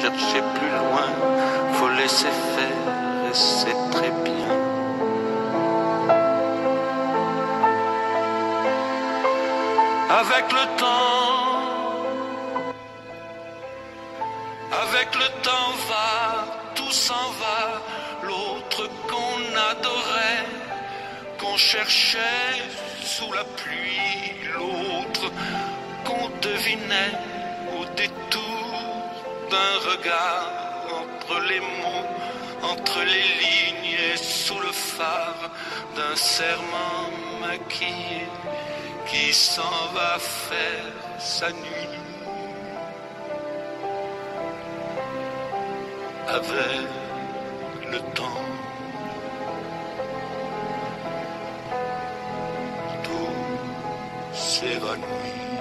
chercher plus loin, faut laisser faire et c'est très bien. Avec le temps va, tout s'en va, l'autre qu'on adorait, qu'on cherchait sous la pluie, l'autre qu'on devinait au détour d'un regard, entre les mots, entre les lignes et sous le phare d'un serment maquillé qui s'en va faire sa nuit. Avec le temps, tout s'évanouit.